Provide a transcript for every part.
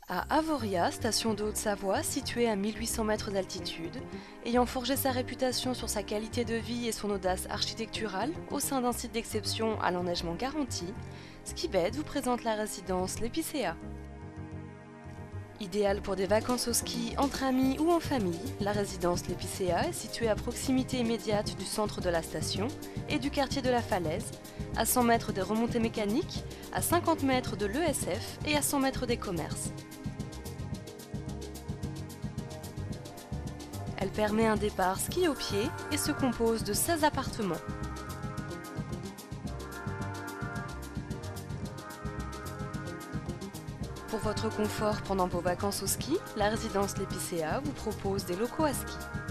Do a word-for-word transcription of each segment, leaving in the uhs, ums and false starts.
À Avoria, station de Haute-Savoie située à mille huit cents mètres d'altitude, ayant forgé sa réputation sur sa qualité de vie et son audace architecturale au sein d'un site d'exception à l'enneigement garanti, Skibet vous présente la résidence L'Épicéa. Idéale pour des vacances au ski entre amis ou en famille, la résidence L'Épicéa est située à proximité immédiate du centre de la station et du quartier de la Falaise, à cent mètres des remontées mécaniques, à cinquante mètres de l'E S F et à cent mètres des commerces. Elle permet un départ ski au pied et se compose de seize appartements. Pour votre confort pendant vos vacances au ski, la résidence L'Épicéa vous propose des locaux à ski.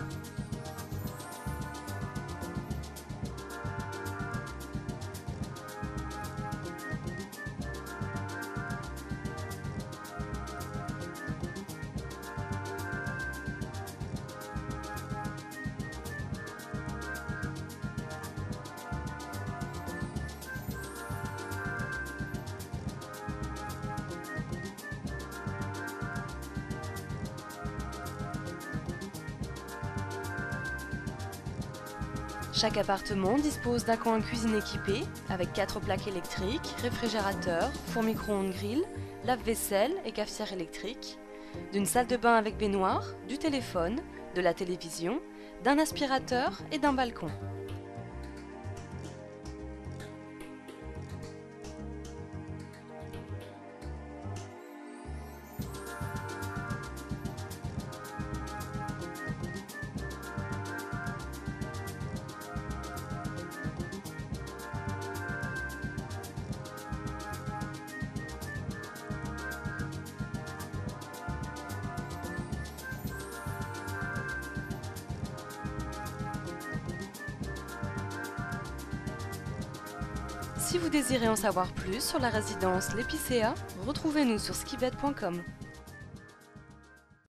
Chaque appartement dispose d'un coin cuisine équipé avec quatre plaques électriques, réfrigérateur, four micro-ondes grill, lave-vaisselle et cafetière électrique, d'une salle de bain avec baignoire, du téléphone, de la télévision, d'un aspirateur et d'un balcon. Si vous désirez en savoir plus sur la résidence L'Épicéa, retrouvez-nous sur skibet point com.